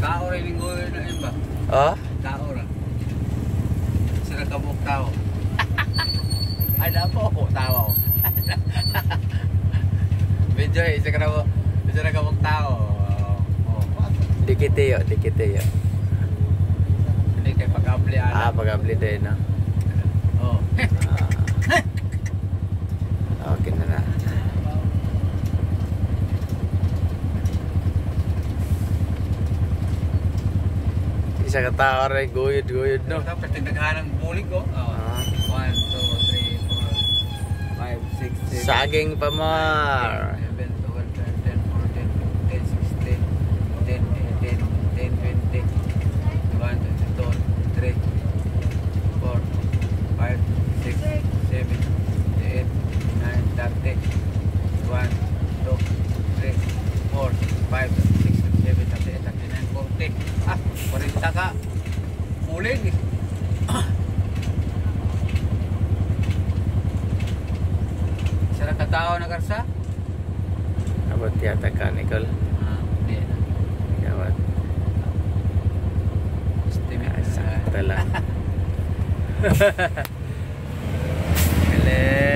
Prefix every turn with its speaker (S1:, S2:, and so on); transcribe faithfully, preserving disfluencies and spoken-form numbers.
S1: Kao rin linggo na yun ba?
S2: Oh?
S1: Kao rin. Sila kabuk tao. Ay na po, tawa ko. Medyo eh, isa ka na mo. Sila kabuk tao.
S2: Dikit yo, dikit yo.
S1: Hindi kay pag-abli
S2: Ah, pag-abli din, no?
S1: Oh.
S2: Ah. Okay na na. Isa ka tao rin, guyod-guyod, no?
S1: Tapos tinaghanang bulig ko.
S2: Ah.
S1: one, two, three, four, five, six, seven.
S2: Saging pa mar.
S1: eleven, twelve, thirteen, fourteen, fifteen, sixteen, seventeen, eighteen, nineteen, twenty, twenty-one, twenty-two, twenty-three, four, five, six, seven, eight, nine, thirty, one, two, three, four, five, six, seven, eight, nine, forty. Ah, forty ka. Muling. Sarang katao na karsa?
S2: Abot yata ka, Nicole.
S1: Ah, hindi na.
S2: Gawat.
S1: Estimate
S2: Ah,
S1: na.
S2: sakto lang. Galing.